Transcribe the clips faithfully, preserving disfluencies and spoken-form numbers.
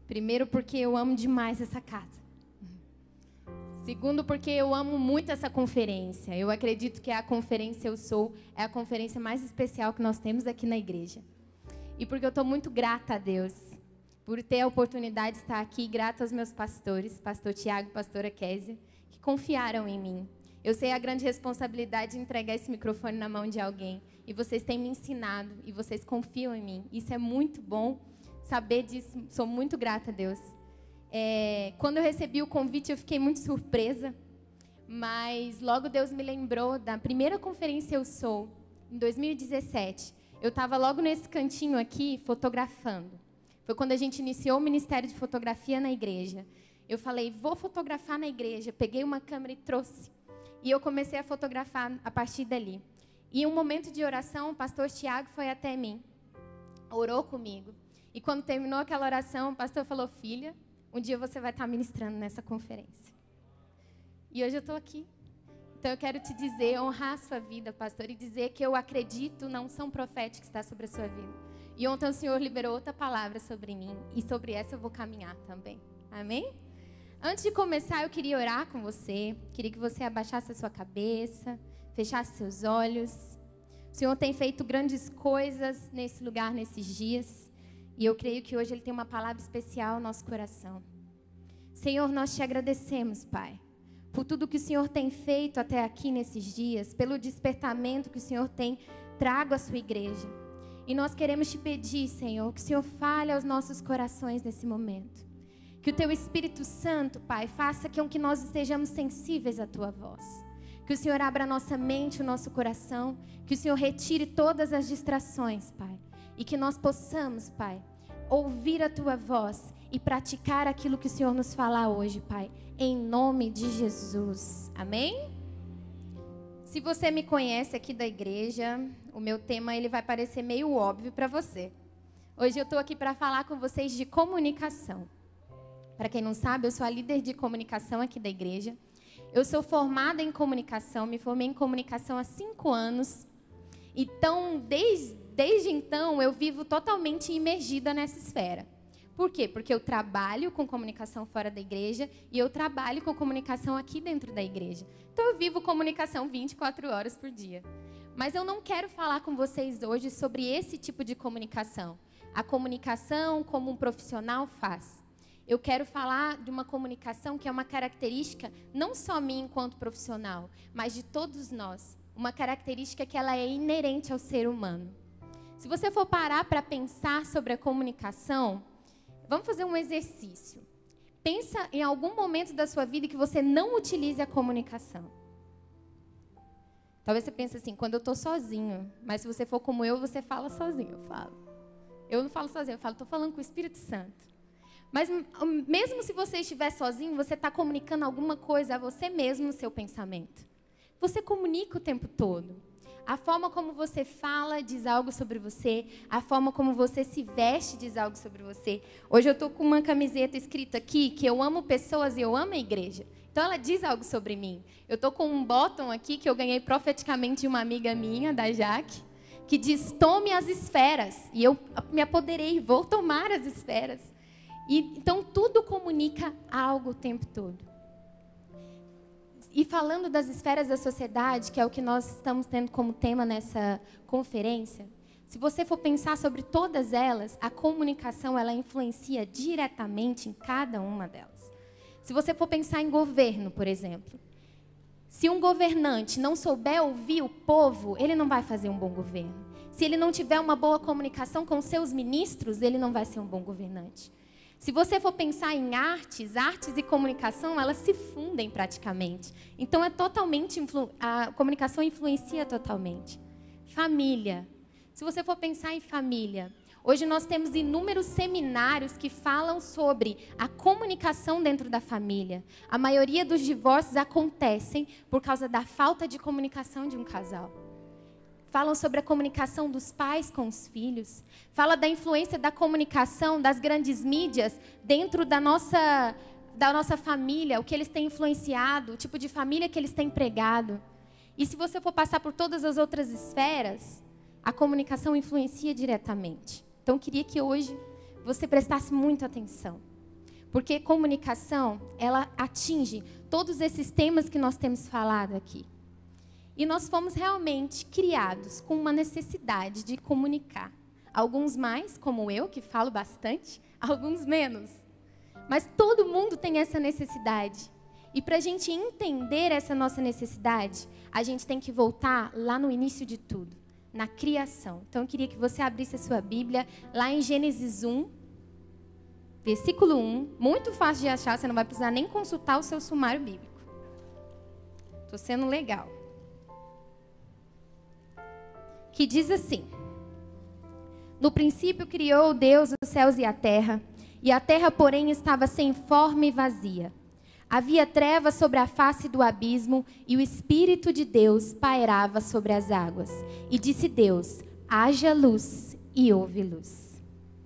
Primeiro, porque eu amo demais essa casa. Segundo, porque eu amo muito essa conferência. Eu acredito que a conferência Eu Sou é a conferência mais especial que nós temos aqui na igreja. E porque eu estou muito grata a Deus por ter a oportunidade de estar aqui, grata aos meus pastores, pastor Tiago e pastora Késia, que confiaram em mim. Eu sei a grande responsabilidade de entregar esse microfone na mão de alguém. E vocês têm me ensinado e vocês confiam em mim. Isso é muito bom saber disso. Sou muito grata a Deus. É, quando eu recebi o convite, eu fiquei muito surpresa. Mas logo Deus me lembrou da primeira conferência Eu Sou, em dois mil e dezessete. Eu estava logo nesse cantinho aqui, fotografando. Foi quando a gente iniciou o Ministério de Fotografia na igreja. Eu falei, vou fotografar na igreja. Peguei uma câmera e trouxe. E eu comecei a fotografar a partir dali. E em um momento de oração, o pastor Tiago foi até mim. Orou comigo. E quando terminou aquela oração, o pastor falou, filha, um dia você vai estar ministrando nessa conferência. E hoje eu estou aqui. Então eu quero te dizer, honrar a sua vida, pastor, e dizer que eu acredito na unção profética que está sobre a sua vida. E ontem o Senhor liberou outra palavra sobre mim. E sobre essa eu vou caminhar também. Amém? Antes de começar, eu queria orar com você. Queria que você abaixasse a sua cabeça, fechasse seus olhos. O Senhor tem feito grandes coisas nesse lugar, nesses dias. E eu creio que hoje Ele tem uma palavra especial no nosso coração. Senhor, nós te agradecemos, Pai, por tudo que o Senhor tem feito até aqui nesses dias, pelo despertamento que o Senhor tem trago à sua igreja. E nós queremos te pedir, Senhor, que o Senhor fale aos nossos corações nesse momento. Que o Teu Espírito Santo, Pai, faça com que nós estejamos sensíveis à Tua voz. Que o Senhor abra a nossa mente, o nosso coração. Que o Senhor retire todas as distrações, Pai. E que nós possamos, Pai, ouvir a Tua voz e praticar aquilo que o Senhor nos falar hoje, Pai. Em nome de Jesus. Amém? Se você me conhece aqui da igreja, o meu tema ele vai parecer meio óbvio para você. Hoje eu estou aqui para falar com vocês de comunicação. Para quem não sabe, eu sou a líder de comunicação aqui da igreja. Eu sou formada em comunicação, me formei em comunicação há cinco anos. Então, desde, desde então, eu vivo totalmente imergida nessa esfera. Por quê? Porque eu trabalho com comunicação fora da igreja e eu trabalho com comunicação aqui dentro da igreja. Então, eu vivo comunicação vinte e quatro horas por dia. Mas eu não quero falar com vocês hoje sobre esse tipo de comunicação. A comunicação como um profissional faz. Eu quero falar de uma comunicação que é uma característica não só minha enquanto profissional, mas de todos nós. Uma característica que ela é inerente ao ser humano. Se você for parar para pensar sobre a comunicação, vamos fazer um exercício. Pensa em algum momento da sua vida que você não utilize a comunicação. Talvez você pense assim, quando eu estou sozinho, mas se você for como eu, você fala sozinho, eu falo. Eu não falo sozinho, eu falo, estou falando com o Espírito Santo. Mas mesmo se você estiver sozinho, você está comunicando alguma coisa a você mesmo no seu pensamento. Você comunica o tempo todo. A forma como você fala diz algo sobre você. A forma como você se veste diz algo sobre você. Hoje eu estou com uma camiseta escrita aqui que eu amo pessoas e eu amo a igreja. Então ela diz algo sobre mim. Eu estou com um bottom aqui que eu ganhei profeticamente de uma amiga minha, da Jaque, que diz, tome as esferas. E eu me apoderei, vou tomar as esferas. E, então, tudo comunica algo o tempo todo. E falando das esferas da sociedade, que é o que nós estamos tendo como tema nessa conferência, se você for pensar sobre todas elas, a comunicação ela influencia diretamente em cada uma delas. Se você for pensar em governo, por exemplo, se um governante não souber ouvir o povo, ele não vai fazer um bom governo. Se ele não tiver uma boa comunicação com seus ministros, ele não vai ser um bom governante. Se você for pensar em artes, artes e comunicação, elas se fundem praticamente. Então, é totalmente influ... a comunicação influencia totalmente. Família. Se você for pensar em família, hoje nós temos inúmeros seminários que falam sobre a comunicação dentro da família. A maioria dos divórcios acontecem por causa da falta de comunicação de um casal. Falam sobre a comunicação dos pais com os filhos. Fala da influência da comunicação das grandes mídias dentro da nossa, da nossa família, o que eles têm influenciado, o tipo de família que eles têm pregado. E se você for passar por todas as outras esferas, a comunicação influencia diretamente. Então, eu queria que hoje você prestasse muita atenção. Porque comunicação, ela atinge todos esses temas que nós temos falado aqui. E nós fomos realmente criados com uma necessidade de comunicar. Alguns mais, como eu, que falo bastante, alguns menos. Mas todo mundo tem essa necessidade. E para a gente entender essa nossa necessidade, a gente tem que voltar lá no início de tudo, na criação. Então, eu queria que você abrisse a sua Bíblia lá em Gênesis um, versículo um. Muito fácil de achar, você não vai precisar nem consultar o seu sumário bíblico. Estou sendo legal. Que diz assim: no princípio criou Deus os céus e a terra, e a terra, porém, estava sem forma e vazia. Havia trevas sobre a face do abismo, e o Espírito de Deus pairava sobre as águas. E disse Deus: haja luz, e houve luz.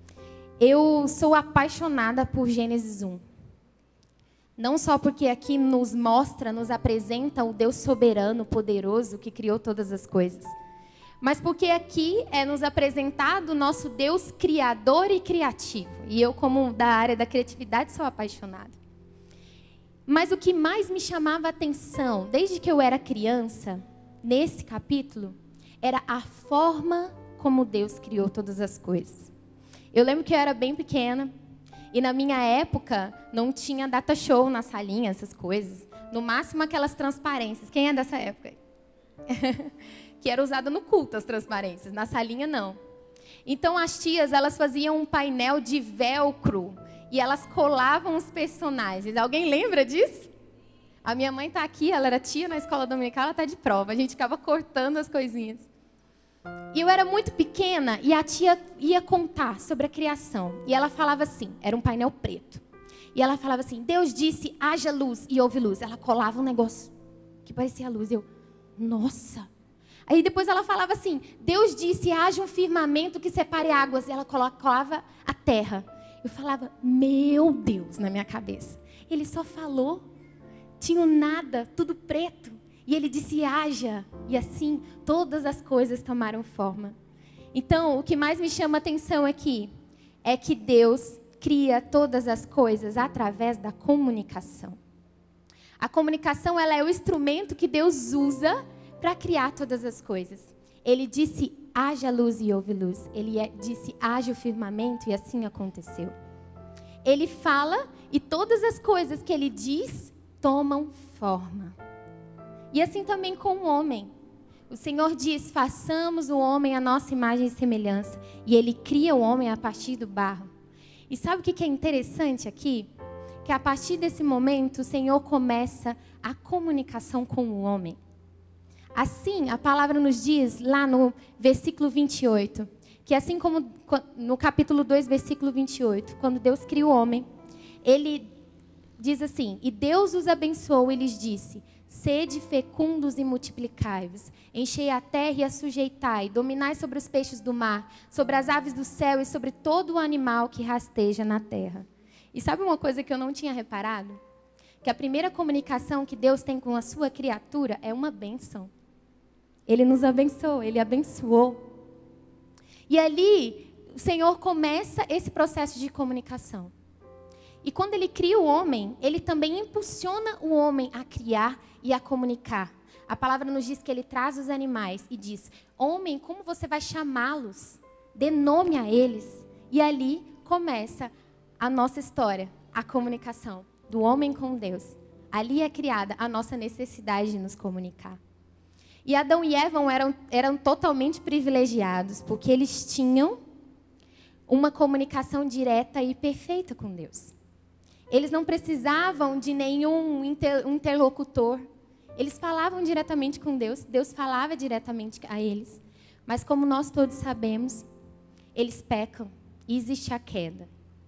Eu sou apaixonada por Gênesis um. Não só porque aqui nos mostra, nos apresenta o Deus soberano, poderoso, que criou todas as coisas, mas porque aqui é nos apresentado o nosso Deus criador e criativo. E eu, como da área da criatividade, sou apaixonada. Mas o que mais me chamava a atenção, desde que eu era criança, nesse capítulo, era a forma como Deus criou todas as coisas. Eu lembro que eu era bem pequena, e na minha época não tinha data show na salinha, essas coisas. No máximo aquelas transparências. Quem é dessa época? Que era usada no culto, as transparências. Na salinha, não. Então, as tias, elas faziam um painel de velcro e elas colavam os personagens. Alguém lembra disso? A minha mãe está aqui, ela era tia na escola dominical, ela está de prova. A gente ficava cortando as coisinhas. E eu era muito pequena e a tia ia contar sobre a criação. E ela falava assim, era um painel preto. E ela falava assim: Deus disse, haja luz, e houve luz. Ela colava um negócio que parecia luz. Eu, nossa! Aí depois ela falava assim: Deus disse, haja um firmamento que separe águas. E ela colocava a terra. Eu falava: meu Deus, na minha cabeça. Ele só falou. Tinha nada, tudo preto. E ele disse: haja. E assim, todas as coisas tomaram forma. Então, o que mais me chama a atenção aqui é que Deus cria todas as coisas através da comunicação. A comunicação, ela é o instrumento que Deus usa para criar todas as coisas. Ele disse: haja luz e houve luz. Ele disse: haja o firmamento, e assim aconteceu. Ele fala e todas as coisas que ele diz tomam forma. E assim também com o homem. O Senhor diz: façamos o homem à nossa imagem e semelhança. E ele cria o homem a partir do barro. E sabe o que é interessante aqui? Que a partir desse momento o Senhor começa a comunicação com o homem. Assim, a palavra nos diz lá no versículo vinte e oito, que assim como no capítulo dois, versículo vinte e oito, quando Deus cria o homem, ele diz assim: e Deus os abençoou e lhes disse: sede fecundos e multiplicai-vos, enchei a terra e a sujeitai, dominai sobre os peixes do mar, sobre as aves do céu e sobre todo o animal que rasteja na terra. E sabe uma coisa que eu não tinha reparado? Que a primeira comunicação que Deus tem com a sua criatura é uma bênção. Ele nos abençoou, Ele abençoou. E ali, o Senhor começa esse processo de comunicação. E quando Ele cria o homem, Ele também impulsiona o homem a criar e a comunicar. A palavra nos diz que Ele traz os animais e diz: homem, como você vai chamá-los? Dê nome a eles. E ali começa a nossa história, a comunicação do homem com Deus. Ali é criada a nossa necessidade de nos comunicar. E Adão e Eva eram, eram totalmente privilegiados, porque eles tinham uma comunicação direta e perfeita com Deus. Eles não precisavam de nenhum inter, interlocutor. Eles falavam diretamente com Deus, Deus falava diretamente a eles. Mas como nós todos sabemos, eles pecam e existe a queda.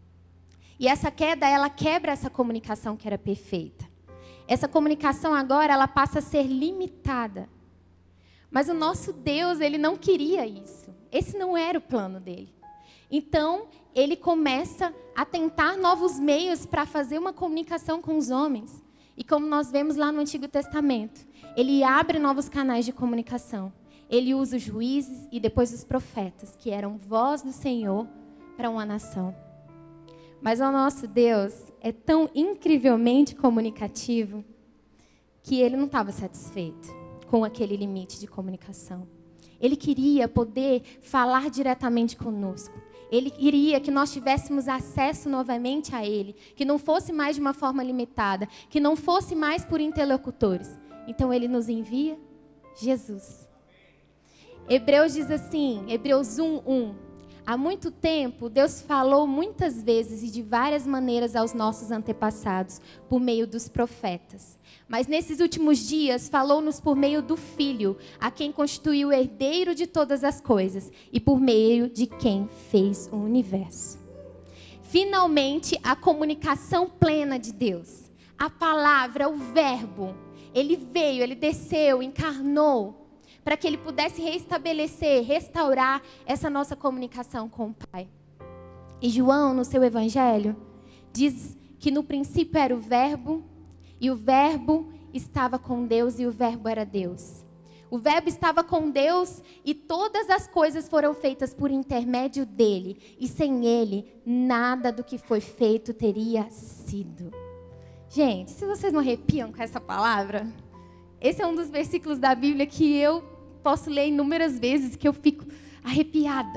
E essa queda, ela quebra essa comunicação que era perfeita. Essa comunicação agora, ela passa a ser limitada. Mas o nosso Deus, Ele não queria isso. Esse não era o plano dele. Então, Ele começa a tentar novos meios para fazer uma comunicação com os homens. E como nós vemos lá no Antigo Testamento, Ele abre novos canais de comunicação. Ele usa os juízes e depois os profetas, que eram voz do Senhor para uma nação. Mas o nosso Deus é tão incrivelmente comunicativo que ele não estava satisfeito com aquele limite de comunicação. Ele queria poder falar diretamente conosco. Ele queria que nós tivéssemos acesso novamente a Ele, que não fosse mais de uma forma limitada, que não fosse mais por interlocutores. Então Ele nos envia Jesus. Hebreus diz assim, Hebreus um, um. Há muito tempo, Deus falou muitas vezes e de várias maneiras aos nossos antepassados, por meio dos profetas. Mas nesses últimos dias, falou-nos por meio do Filho, a quem constituiu o herdeiro de todas as coisas, e por meio de quem fez o universo. Finalmente, a comunicação plena de Deus. A palavra, o verbo, ele veio, ele desceu, encarnou, para que ele pudesse restabelecer, restaurar essa nossa comunicação com o Pai. E João, no seu evangelho, diz que no princípio era o verbo, e o verbo estava com Deus, e o verbo era Deus. O verbo estava com Deus, e todas as coisas foram feitas por intermédio dele, e sem ele, nada do que foi feito teria sido. Gente, se vocês não arrepiam com essa palavra, esse é um dos versículos da Bíblia que eu posso ler inúmeras vezes, que eu fico arrepiada.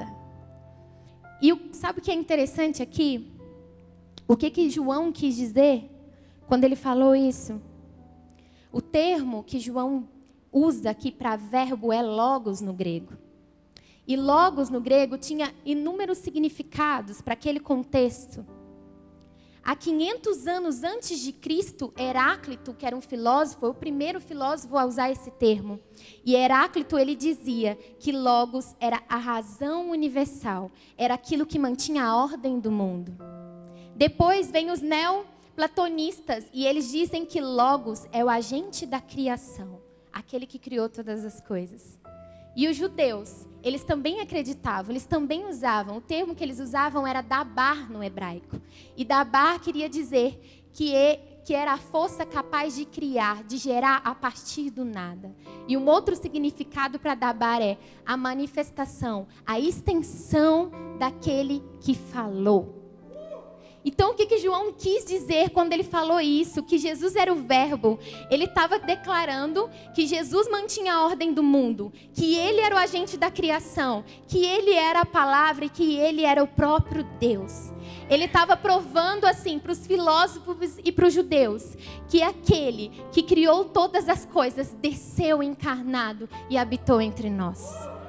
E o, sabe o que é interessante aqui? O que que João quis dizer quando ele falou isso? O termo que João usa aqui para verbo é logos no grego. E logos no grego tinha inúmeros significados para aquele contexto. Há quinhentos anos antes de Cristo, Heráclito, que era um filósofo, foi o primeiro filósofo a usar esse termo. E Heráclito, ele dizia que logos era a razão universal, era aquilo que mantinha a ordem do mundo. Depois vem os neoplatonistas, e eles dizem que logos é o agente da criação, aquele que criou todas as coisas. E os judeus, eles também acreditavam, eles também usavam, o termo que eles usavam era dabar no hebraico. E dabar queria dizer que, é, que era a força capaz de criar, de gerar a partir do nada. E um outro significado para dabar é a manifestação, a extensão daquele que falou. Então, o que que João quis dizer quando ele falou isso? Que Jesus era o verbo. Ele estava declarando que Jesus mantinha a ordem do mundo, que ele era o agente da criação, que ele era a palavra e que ele era o próprio Deus. Ele estava provando assim para os filósofos e para os judeus que aquele que criou todas as coisas desceu encarnado e habitou entre nós.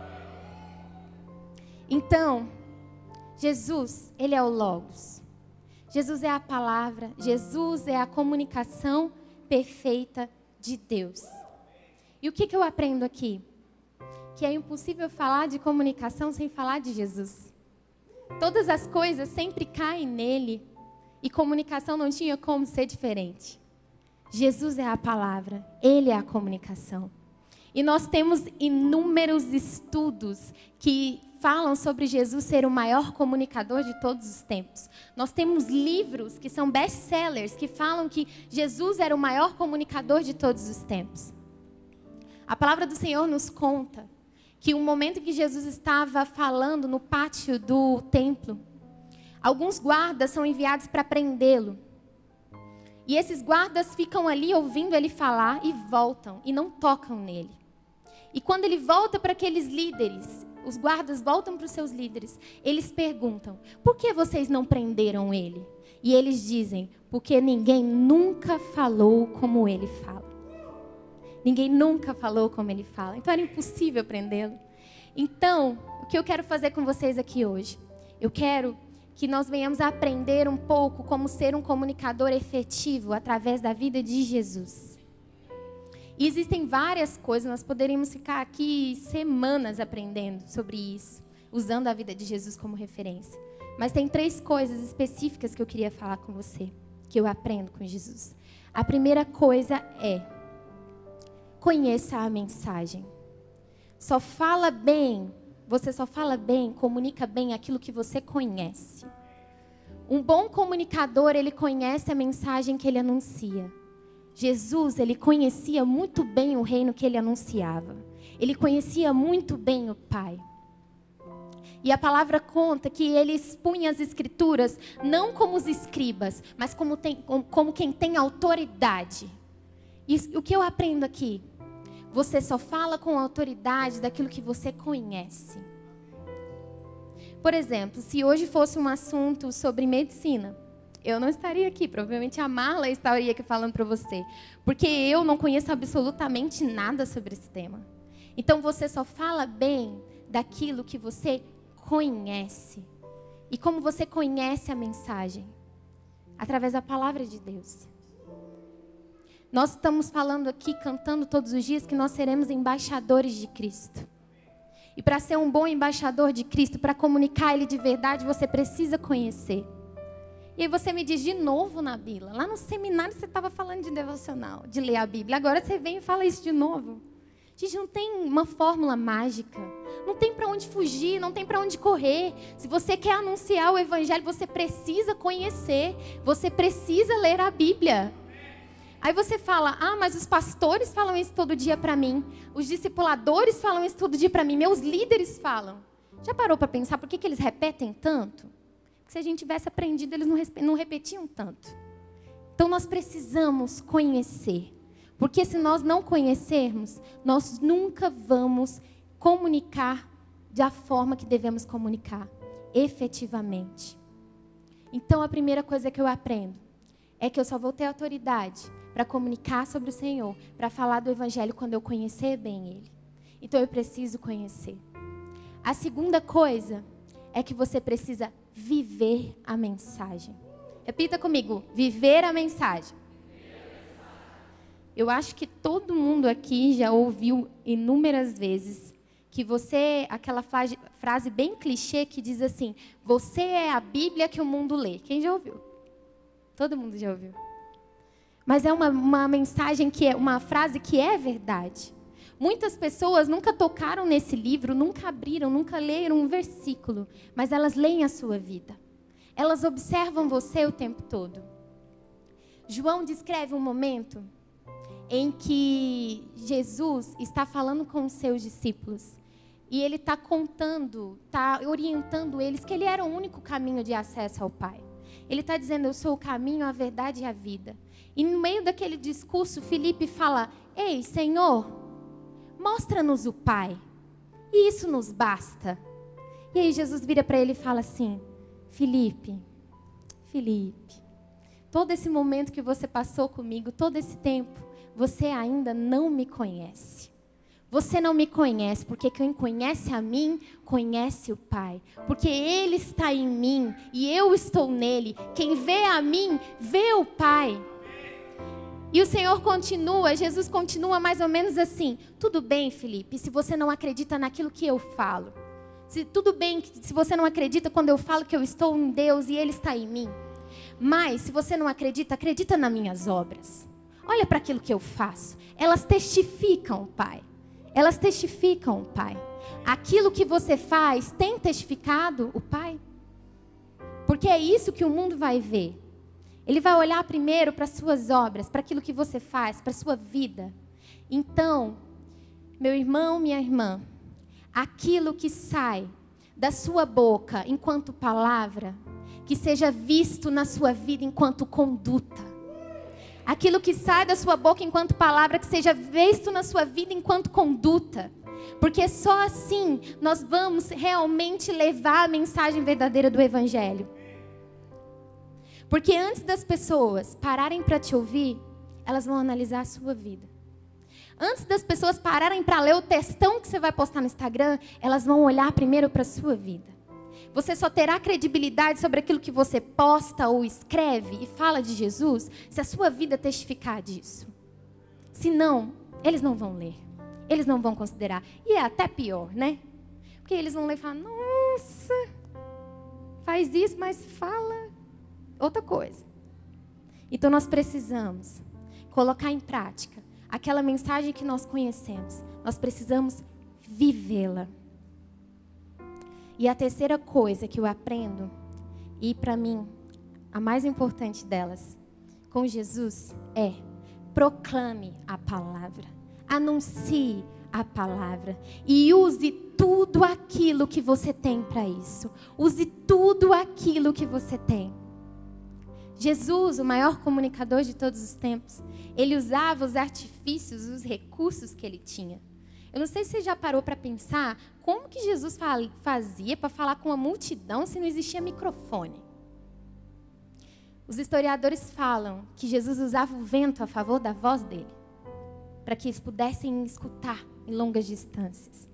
Então, Jesus, ele é o Logos. Jesus é a palavra, Jesus é a comunicação perfeita de Deus. E o que que eu aprendo aqui? Que é impossível falar de comunicação sem falar de Jesus. Todas as coisas sempre caem nele e comunicação não tinha como ser diferente. Jesus é a palavra, ele é a comunicação. E nós temos inúmeros estudos que falam sobre Jesus ser o maior comunicador de todos os tempos. Nós temos livros que são best-sellers, que falam que Jesus era o maior comunicador de todos os tempos. A palavra do Senhor nos conta que um momento que Jesus estava falando no pátio do templo, alguns guardas são enviados para prendê-lo. E esses guardas ficam ali ouvindo ele falar e voltam, e não tocam nele. E quando ele volta para aqueles líderes, os guardas voltam para os seus líderes, eles perguntam, por que vocês não prenderam ele? E eles dizem, porque ninguém nunca falou como ele fala. Ninguém nunca falou como ele fala, então era impossível prendê-lo. Então, o que eu quero fazer com vocês aqui hoje? Eu quero que nós venhamos a aprender um pouco como ser um comunicador efetivo através da vida de Jesus. E existem várias coisas, nós poderíamos ficar aqui semanas aprendendo sobre isso, usando a vida de Jesus como referência. Mas tem três coisas específicas que eu queria falar com você, que eu aprendo com Jesus. A primeira coisa é, conheça a mensagem. Só fala bem, você só fala bem, comunica bem aquilo que você conhece. Um bom comunicador, ele conhece a mensagem que ele anuncia. Jesus, ele conhecia muito bem o reino que ele anunciava. Ele conhecia muito bem o Pai. E a palavra conta que ele expunha as escrituras não como os escribas, mas como, tem, como quem tem autoridade. E o que eu aprendo aqui? Você só fala com autoridade daquilo que você conhece. Por exemplo, se hoje fosse um assunto sobre medicina, eu não estaria aqui. Provavelmente a Marla estaria aqui falando para você. Porque eu não conheço absolutamente nada sobre esse tema. Então você só fala bem daquilo que você conhece. E como você conhece a mensagem? Através da palavra de Deus. Nós estamos falando aqui, cantando todos os dias, que nós seremos embaixadores de Cristo. E para ser um bom embaixador de Cristo, para comunicar Ele de verdade, você precisa conhecer. E aí você me diz de novo, Nabila, lá no seminário você estava falando de devocional, de ler a Bíblia. Agora você vem e fala isso de novo. Gente, não tem uma fórmula mágica. Não tem para onde fugir, não tem para onde correr. Se você quer anunciar o Evangelho, você precisa conhecer. Você precisa ler a Bíblia. Aí você fala, ah, mas os pastores falam isso todo dia para mim. Os discipuladores falam isso todo dia para mim. Meus líderes falam. Já parou para pensar por que, que eles repetem tanto? Porque se a gente tivesse aprendido, eles não, não repetiam tanto. Então nós precisamos conhecer. Porque se nós não conhecermos, nós nunca vamos comunicar da forma que devemos comunicar, efetivamente. Então a primeira coisa que eu aprendo é que eu só vou ter autoridade para comunicar sobre o Senhor, para falar do Evangelho quando eu conhecer bem Ele. Então eu preciso conhecer. A segunda coisa é que você precisa viver a mensagem. Repita comigo, viver a mensagem. Eu acho que todo mundo aqui já ouviu inúmeras vezes que você, aquela frase bem clichê que diz assim, você é a Bíblia que o mundo lê. Quem já ouviu? Todo mundo já ouviu. Mas é uma, uma mensagem que é, uma frase que é verdade. Muitas pessoas nunca tocaram nesse livro, nunca abriram, nunca leram um versículo, mas elas leem a sua vida. Elas observam você o tempo todo. João descreve um momento em que Jesus está falando com os seus discípulos. E ele está contando, está orientando eles que ele era o único caminho de acesso ao Pai. Ele está dizendo, eu sou o caminho, a verdade e a vida. E no meio daquele discurso, Filipe fala, ei, Senhor, mostra-nos o Pai. E isso nos basta. E aí Jesus vira para ele e fala assim, Filipe, Filipe, todo esse momento que você passou comigo, todo esse tempo, você ainda não me conhece. Você não me conhece, porque quem conhece a mim, conhece o Pai. Porque Ele está em mim e eu estou nele. Quem vê a mim, vê o Pai. E o Senhor continua, Jesus continua mais ou menos assim. Tudo bem, Filipe, se você não acredita naquilo que eu falo. Se, tudo bem se você não acredita quando eu falo que eu estou em Deus e Ele está em mim. Mas, se você não acredita, acredita nas minhas obras. Olha para aquilo que eu faço. Elas testificam, Pai. Elas testificam o Pai. Aquilo que você faz tem testificado o Pai? Porque é isso que o mundo vai ver. Ele vai olhar primeiro para as suas obras, para aquilo que você faz, para a sua vida. Então, meu irmão, minha irmã, aquilo que sai da sua boca enquanto palavra, que seja visto na sua vida enquanto conduta. Aquilo que sai da sua boca enquanto palavra, que seja visto na sua vida enquanto conduta. Porque só assim nós vamos realmente levar a mensagem verdadeira do Evangelho. Porque antes das pessoas pararem para te ouvir, elas vão analisar a sua vida. Antes das pessoas pararem para ler o textão que você vai postar no Instagram, elas vão olhar primeiro para a sua vida. Você só terá credibilidade sobre aquilo que você posta ou escreve e fala de Jesus se a sua vida testificar disso. Se não, eles não vão ler. Eles não vão considerar. E é até pior, né? Porque eles vão ler e falar, nossa, faz isso, mas fala outra coisa. Então nós precisamos colocar em prática aquela mensagem que nós conhecemos. Nós precisamos vivê-la. E a terceira coisa que eu aprendo, e para mim, a mais importante delas, com Jesus, é proclame a palavra, anuncie a palavra e use tudo aquilo que você tem para isso. Use tudo aquilo que você tem. Jesus, o maior comunicador de todos os tempos, ele usava os artifícios, os recursos que ele tinha. Eu não sei se você já parou para pensar como que Jesus fazia para falar com uma multidão se não existia microfone. Os historiadores falam que Jesus usava o vento a favor da voz dele, para que eles pudessem escutar em longas distâncias.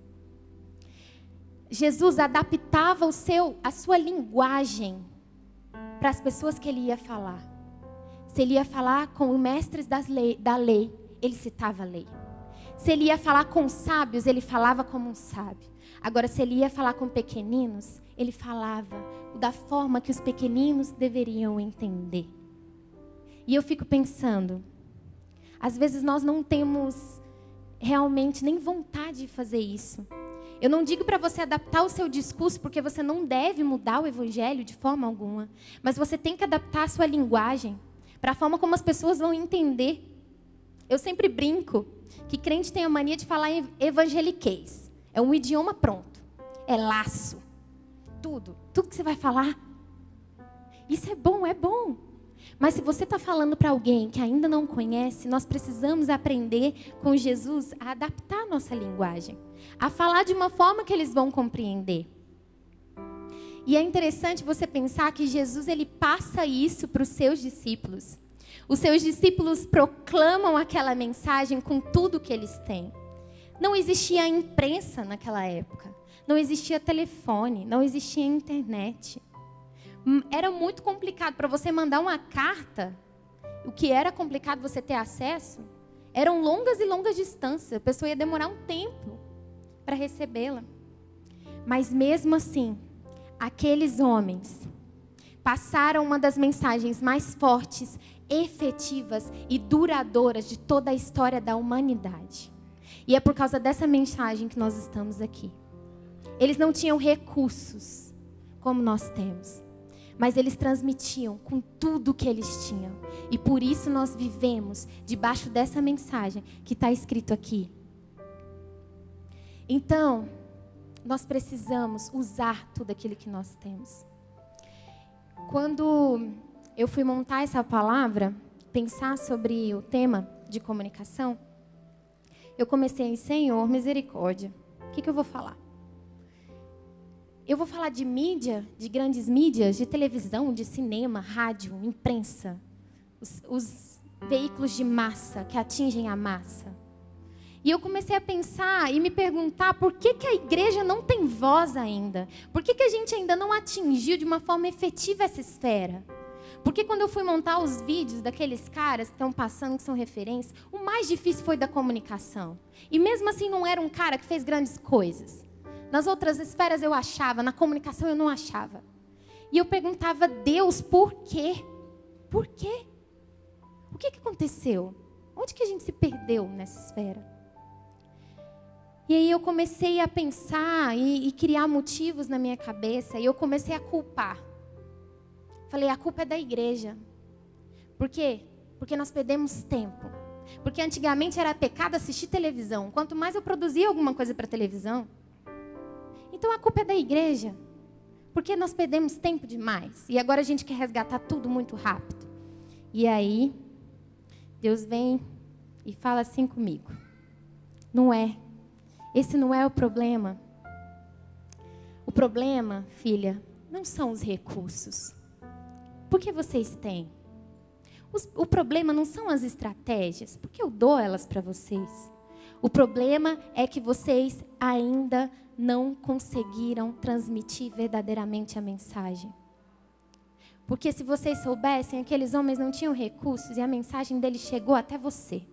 Jesus adaptava o seu, a sua linguagem para as pessoas que ele ia falar. Se ele ia falar com os mestres das lei, da lei, ele citava a lei. Se ele ia falar com sábios, ele falava como um sábio. Agora, se ele ia falar com pequeninos, ele falava da forma que os pequeninos deveriam entender. E eu fico pensando, às vezes nós não temos realmente nem vontade de fazer isso. Eu não digo para você adaptar o seu discurso, porque você não deve mudar o evangelho de forma alguma. Mas você tem que adaptar a sua linguagem para a forma como as pessoas vão entender. Eu sempre brinco que crente tem a mania de falar em evangeliquez. É um idioma pronto. É laço. Tudo. Tudo que você vai falar. Isso é bom, é bom. Mas se você está falando para alguém que ainda não conhece, nós precisamos aprender com Jesus a adaptar a nossa linguagem. A falar de uma forma que eles vão compreender. E é interessante você pensar que Jesus ele passa isso para os seus discípulos. Os seus discípulos proclamam aquela mensagem com tudo que eles têm. Não existia imprensa naquela época. Não existia telefone, não existia internet. Era muito complicado para você mandar uma carta. O que era complicado você ter acesso, eram longas e longas distâncias. A pessoa ia demorar um tempo para recebê-la. Mas mesmo assim, aqueles homens passaram uma das mensagens mais fortes, efetivas e duradouras de toda a história da humanidade. E é por causa dessa mensagem que nós estamos aqui. Eles não tinham recursos como nós temos, mas eles transmitiam com tudo que eles tinham. E por isso nós vivemos debaixo dessa mensagem que está escrito aqui. Então, nós precisamos usar tudo aquilo que nós temos. Quando eu fui montar essa palavra, pensar sobre o tema de comunicação, eu comecei, Senhor, misericórdia, o que, que eu vou falar? Eu vou falar de mídia, de grandes mídias, de televisão, de cinema, rádio, imprensa, os, os veículos de massa que atingem a massa. E eu comecei a pensar e me perguntar por que, que a igreja não tem voz ainda? Por que, que a gente ainda não atingiu de uma forma efetiva essa esfera? Porque quando eu fui montar os vídeos daqueles caras que estão passando, que são referências, o mais difícil foi da comunicação. E mesmo assim não era um cara que fez grandes coisas. Nas outras esferas eu achava, na comunicação eu não achava. E eu perguntava a Deus por quê? Por quê? O que, que aconteceu? Onde que a gente se perdeu nessa esfera? E aí eu comecei a pensar e, e criar motivos na minha cabeça. E eu comecei a culpar. Falei, a culpa é da igreja. Por quê? Porque nós perdemos tempo. Porque antigamente era pecado assistir televisão. Quanto mais eu produzia alguma coisa para televisão. Então a culpa é da igreja. Porque nós perdemos tempo demais. E agora a gente quer resgatar tudo muito rápido. E aí, Deus vem e fala assim comigo. Não é. Esse não é o problema. O problema, filha, não são os recursos. Porque vocês têm. Os, o problema não são as estratégias. Porque eu dou elas para vocês. O problema é que vocês ainda não conseguiram transmitir verdadeiramente a mensagem. Porque se vocês soubessem, aqueles homens não tinham recursos e a mensagem deles chegou até você.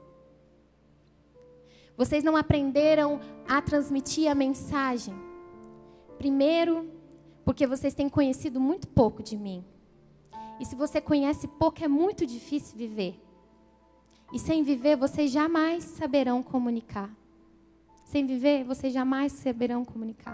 Vocês não aprenderam a transmitir a mensagem. Primeiro, porque vocês têm conhecido muito pouco de mim. E se você conhece pouco, é muito difícil viver. E sem viver, vocês jamais saberão comunicar. Sem viver, vocês jamais saberão comunicar.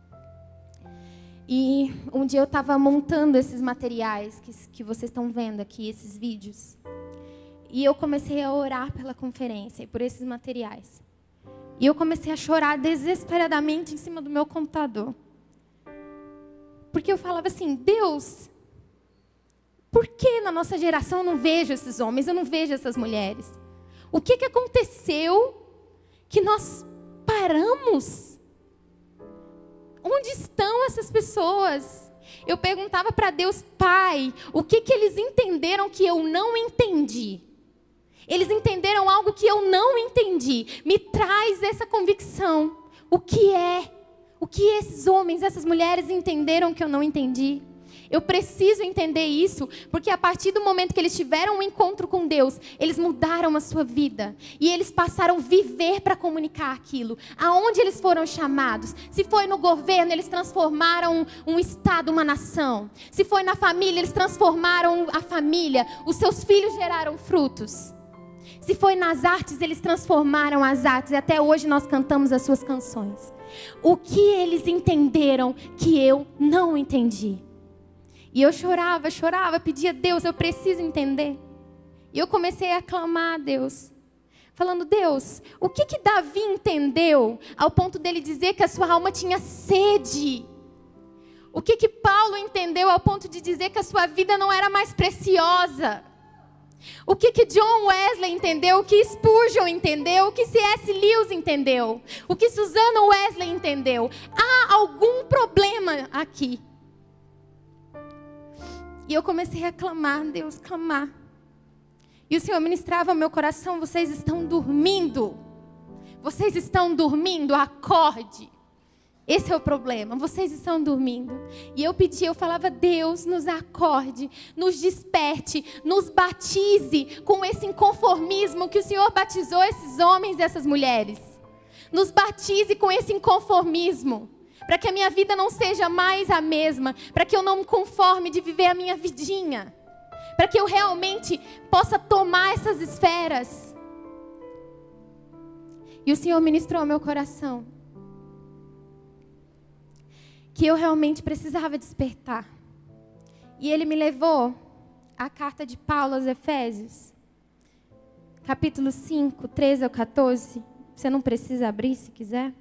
E um dia eu estava montando esses materiais que, que vocês estão vendo aqui, esses vídeos. E eu comecei a orar pela conferência e por esses materiais. E eu comecei a chorar desesperadamente em cima do meu computador. Porque eu falava assim, Deus, por que na nossa geração eu não vejo esses homens, eu não vejo essas mulheres? O que, que aconteceu que nós paramos? Onde estão essas pessoas? Eu perguntava para Deus, Pai, o que, que eles entenderam que eu não entendi? Eles entenderam algo que eu não entendi. Me traz essa convicção. O que é? O que esses homens, essas mulheres entenderam que eu não entendi? Eu preciso entender isso, porque a partir do momento que eles tiveram um encontro com Deus, eles mudaram a sua vida. E eles passaram a viver para comunicar aquilo. Aonde eles foram chamados? Se foi no governo, eles transformaram um estado, uma nação. Se foi na família, eles transformaram a família. Os seus filhos geraram frutos. Se foi nas artes, eles transformaram as artes. E até hoje nós cantamos as suas canções. O que eles entenderam que eu não entendi? E eu chorava, chorava, pedia a Deus, eu preciso entender. E eu comecei a clamar a Deus, falando, Deus, o que que Davi entendeu ao ponto dele dizer que a sua alma tinha sede? O que que Paulo entendeu ao ponto de dizer que a sua vida não era mais preciosa? O que que John Wesley entendeu? O que Spurgeon entendeu? O que C S Lewis entendeu? O que Susana Wesley entendeu? Há algum problema aqui. E eu comecei a clamar, Deus, clamar. E o Senhor ministrava ao meu coração, vocês estão dormindo. Vocês estão dormindo, acorde. Esse é o problema, vocês estão dormindo. E eu pedi, eu falava, Deus, nos acorde, nos desperte, nos batize com esse inconformismo que o Senhor batizou esses homens e essas mulheres. Nos batize com esse inconformismo. Para que a minha vida não seja mais a mesma. Para que eu não me conforme de viver a minha vidinha. Para que eu realmente possa tomar essas esferas. E o Senhor ministrou ao meu coração que eu realmente precisava despertar. E Ele me levou à carta de Paulo aos Efésios. Capítulo cinco, treze ao quatorze. Você não precisa abrir se quiser.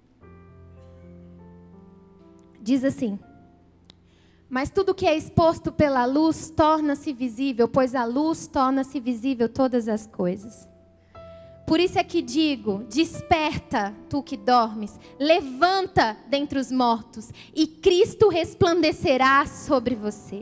Diz assim, mas tudo que é exposto pela luz torna-se visível, pois a luz torna-se visível todas as coisas. Por isso é que digo, desperta, tu que dormes, levanta dentre os mortos, e Cristo resplandecerá sobre você.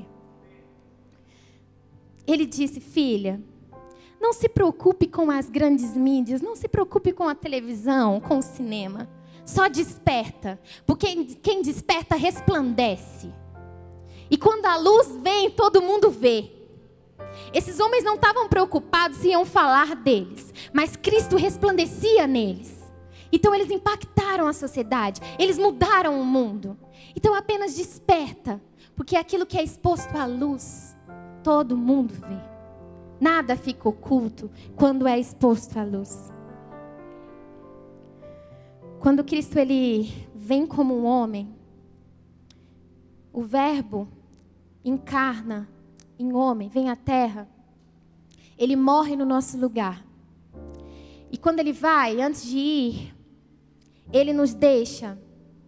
Ele disse, filha, não se preocupe com as grandes mídias, não se preocupe com a televisão, com o cinema. Só desperta, porque quem desperta resplandece. E quando a luz vem, todo mundo vê. Esses homens não estavam preocupados se iam falar deles, mas Cristo resplandecia neles. Então eles impactaram a sociedade, eles mudaram o mundo. Então apenas desperta, porque aquilo que é exposto à luz, todo mundo vê. Nada fica oculto quando é exposto à luz. Quando Cristo ele vem como um homem, o verbo encarna em homem, vem à terra, ele morre no nosso lugar. E quando ele vai, antes de ir, ele nos deixa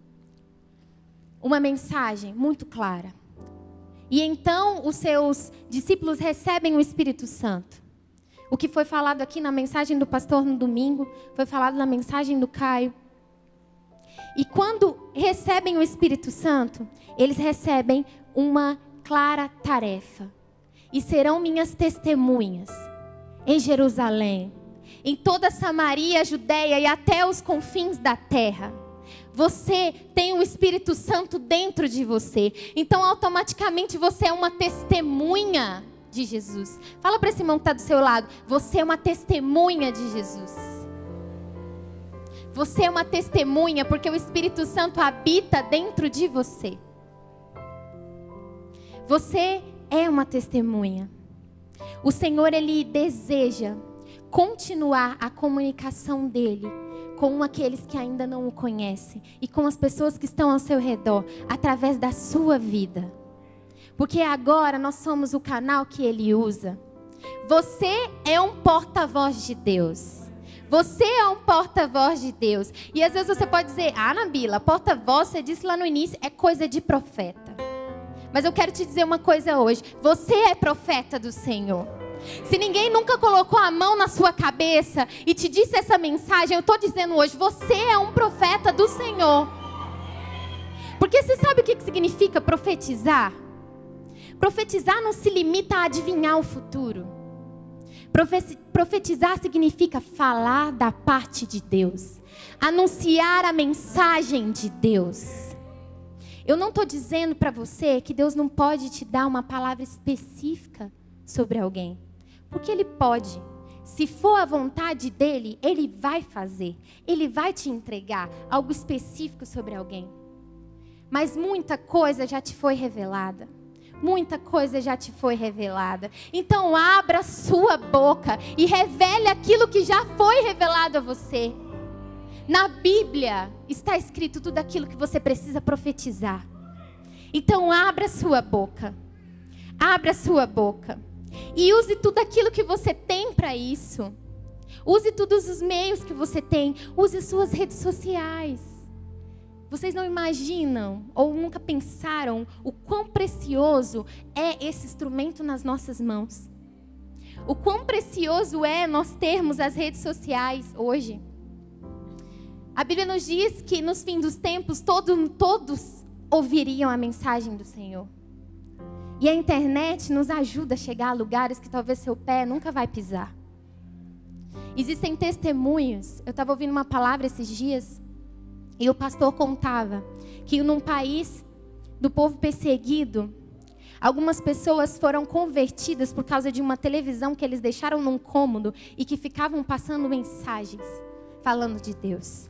uma mensagem muito clara. E então os seus discípulos recebem o Espírito Santo. O que foi falado aqui na mensagem do pastor no domingo, foi falado na mensagem do Caio. E quando recebem o Espírito Santo, eles recebem uma clara tarefa. E serão minhas testemunhas em Jerusalém, em toda Samaria, Judeia e até os confins da terra. Você tem o Espírito Santo dentro de você. Então automaticamente você é uma testemunha de Jesus. Fala para esse irmão que está do seu lado. Você é uma testemunha de Jesus. Você é uma testemunha porque o Espírito Santo habita dentro de você. Você é uma testemunha. O Senhor, Ele deseja continuar a comunicação dEle com aqueles que ainda não o conhecem e com as pessoas que estão ao seu redor, através da sua vida. Porque agora nós somos o canal que Ele usa. Você é um porta-voz de Deus. Você é um porta-voz de Deus. E às vezes você pode dizer, ah, Nabila, porta-voz, você disse lá no início, é coisa de profeta. Mas eu quero te dizer uma coisa hoje. Você é profeta do Senhor. Se ninguém nunca colocou a mão na sua cabeça e te disse essa mensagem, eu estou dizendo hoje, você é um profeta do Senhor. Porque você sabe o que significa profetizar? Profetizar não se limita a adivinhar o futuro. Profetizar significa falar da parte de Deus. Anunciar a mensagem de Deus. Eu não estou dizendo para você que Deus não pode te dar uma palavra específica sobre alguém. Porque Ele pode. Se for a vontade dEle, Ele vai fazer. Ele vai te entregar algo específico sobre alguém. Mas muita coisa já te foi revelada. Muita coisa já te foi revelada. Então abra sua boca e revele aquilo que já foi revelado a você. Na Bíblia está escrito tudo aquilo que você precisa profetizar. Então abra sua boca. Abra sua boca. E use tudo aquilo que você tem para isso. Use todos os meios que você tem. Use suas redes sociais. Vocês não imaginam ou nunca pensaram o quão precioso é esse instrumento nas nossas mãos. O quão precioso é nós termos as redes sociais hoje. A Bíblia nos diz que nos fins dos tempos todo, todos ouviriam a mensagem do Senhor. E a internet nos ajuda a chegar a lugares que talvez seu pé nunca vai pisar. Existem testemunhos. Eu estava ouvindo uma palavra esses dias. E o pastor contava que num país do povo perseguido, algumas pessoas foram convertidas por causa de uma televisão que eles deixaram num cômodo e que ficavam passando mensagens falando de Deus.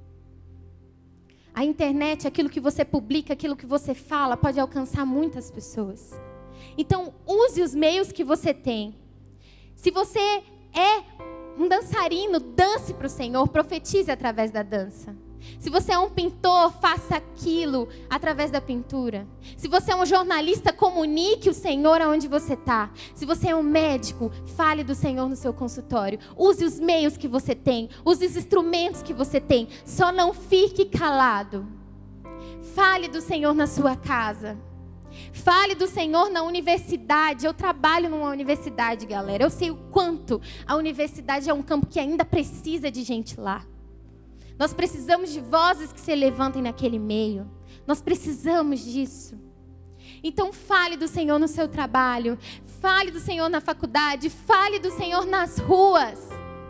A internet, aquilo que você publica, aquilo que você fala, pode alcançar muitas pessoas. Então, use os meios que você tem. Se você é um dançarino, dance para o Senhor, profetize através da dança. Se você é um pintor, faça aquilo através da pintura. Se você é um jornalista, comunique o Senhor aonde você está. Se você é um médico, fale do Senhor no seu consultório. Use os meios que você tem. Use os instrumentos que você tem. Só não fique calado. Fale do Senhor na sua casa. Fale do Senhor na universidade. Eu trabalho numa universidade, galera. Eu sei o quanto a universidade é um campo que ainda precisa de gente lá. Nós precisamos de vozes que se levantem naquele meio. Nós precisamos disso. Então fale do Senhor no seu trabalho. Fale do Senhor na faculdade. Fale do Senhor nas ruas.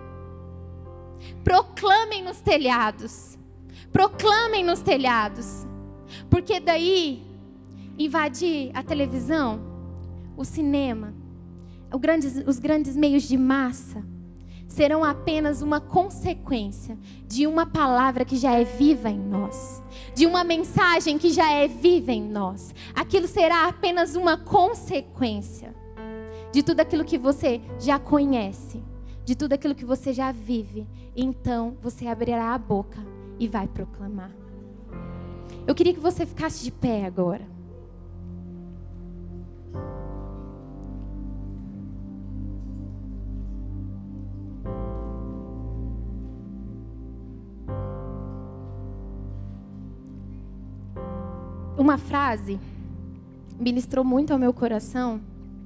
Proclamem nos telhados. Proclamem nos telhados. Porque daí, invadir a televisão, o cinema, o grandes, os grandes meios de massa, serão apenas uma consequência de uma palavra que já é viva em nós. De uma mensagem que já é viva em nós. Aquilo será apenas uma consequência de tudo aquilo que você já conhece. De tudo aquilo que você já vive. Então você abrirá a boca e vai proclamar. Eu queria que você ficasse de pé agora. Uma frase ministrou muito ao meu coração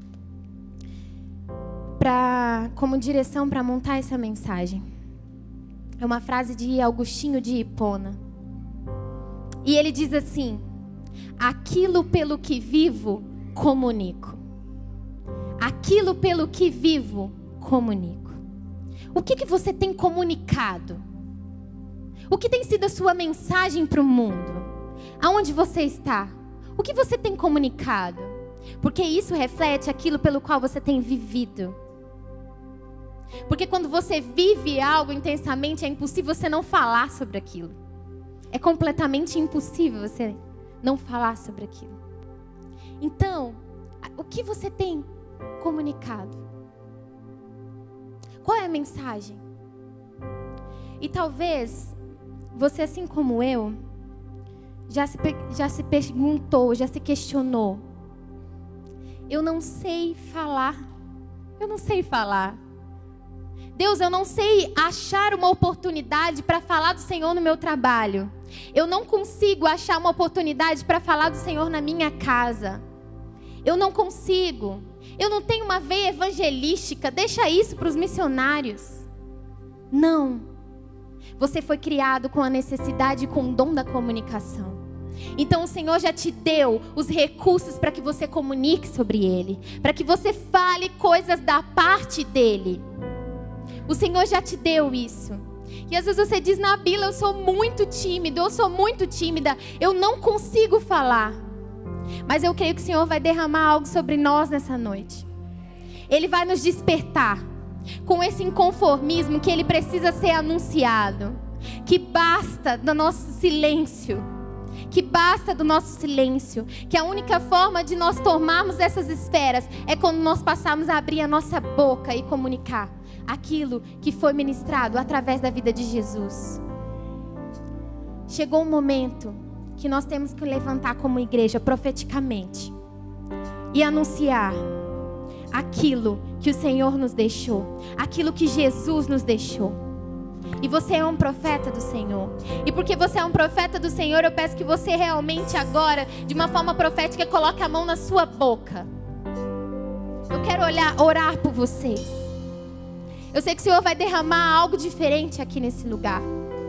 pra, como direção para montar essa mensagem. É uma frase de Agostinho de Hipona. E ele diz assim: aquilo pelo que vivo, comunico. Aquilo pelo que vivo, comunico. O que, que você tem comunicado? O que tem sido a sua mensagem para o mundo? Aonde você está? O que você tem comunicado? Porque isso reflete aquilo pelo qual você tem vivido. Porque quando você vive algo intensamente, é impossível você não falar sobre aquilo. É completamente impossível você não falar sobre aquilo. Então, o que você tem comunicado? Qual é a mensagem? E talvez você, assim como eu, Já se, já se perguntou, já se questionou. Eu não sei falar. Eu não sei falar. Deus, eu não sei achar uma oportunidade para falar do Senhor no meu trabalho. Eu não consigo achar uma oportunidade para falar do Senhor na minha casa. Eu não consigo. Eu não tenho uma veia evangelística. Deixa isso para os missionários. Não. Você foi criado com a necessidade e com o dom da comunicação. Então o Senhor já te deu os recursos para que você comunique sobre Ele. Para que você fale coisas da parte dEle. O Senhor já te deu isso. E às vezes você diz, Nabila, eu sou muito tímido, eu sou muito tímida, eu não consigo falar. Mas eu creio que o Senhor vai derramar algo sobre nós nessa noite. Ele vai nos despertar com esse inconformismo que ele precisa ser anunciado. Que basta do nosso silêncio. Que basta do nosso silêncio. Que a única forma de nós tomarmos essas esferas é quando nós passarmos a abrir a nossa boca e comunicar aquilo que foi ministrado através da vida de Jesus. Chegou um momento que nós temos que levantar como igreja profeticamente e anunciar aquilo que o Senhor nos deixou, aquilo que Jesus nos deixou. E você é um profeta do Senhor. E porque você é um profeta do Senhor, eu peço que você realmente agora, de uma forma profética, coloque a mão na sua boca. Eu quero olhar, orar por vocês. Eu sei que o Senhor vai derramar algo diferente aqui nesse lugar.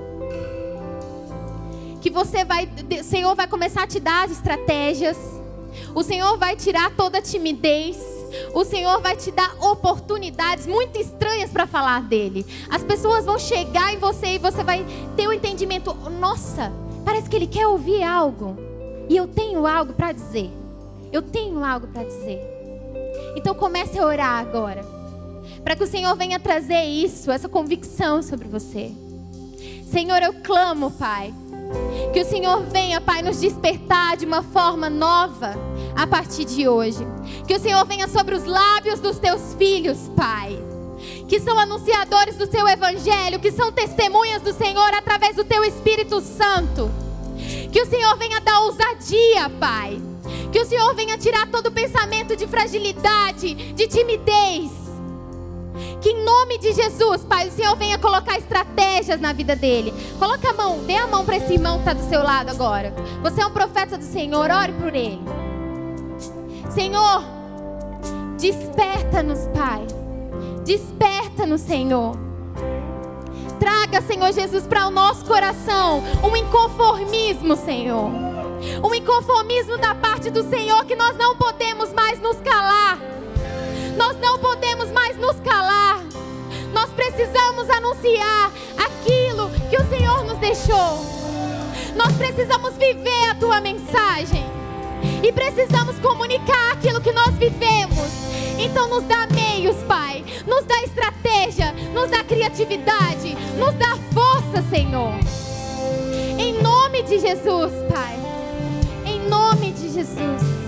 Que você vai, o Senhor vai começar a te dar estratégias. O Senhor vai tirar toda a timidez. O Senhor vai te dar oportunidades muito estranhas para falar dele. As pessoas vão chegar em você e você vai ter o entendimento. Nossa, parece que ele quer ouvir algo. E eu tenho algo para dizer. Eu tenho algo para dizer. Então comece a orar agora. Para que o Senhor venha trazer isso, essa convicção sobre você. Senhor, eu clamo, Pai. Que o Senhor venha, Pai, nos despertar de uma forma nova a partir de hoje. Que o Senhor venha sobre os lábios dos teus filhos, Pai. Que são anunciadores do seu evangelho, que são testemunhas do Senhor através do teu Espírito Santo. Que o Senhor venha dar ousadia, Pai. Que o Senhor venha tirar todo o pensamento de fragilidade, de timidez. Que em nome de Jesus, Pai, o Senhor venha colocar estratégias na vida dele. Coloca a mão, dê a mão para esse irmão que está do seu lado agora. Você é um profeta do Senhor, ore por ele. Senhor, desperta-nos, Pai. Desperta-nos, Senhor. Traga, Senhor Jesus, para o nosso coração um inconformismo, Senhor. Um inconformismo da parte do Senhor, que nós não podemos mais nos calar. Nós não podemos mais nos calar. Nós precisamos anunciar aquilo que o Senhor nos deixou. Nós precisamos viver a tua mensagem. E precisamos comunicar aquilo que nós vivemos. Então nos dá meios, Pai. Nos dá estratégia. Nos dá criatividade. Nos dá força, Senhor. Em nome de Jesus, Pai. Em nome de Jesus.